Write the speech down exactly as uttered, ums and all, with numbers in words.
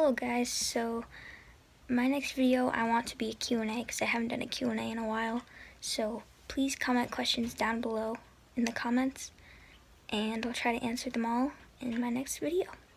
Hello guys, so my next video I want to be a Q and A because I haven't done a Q and A in a while. So please comment questions down below in the comments and I'll try to answer them all in my next video.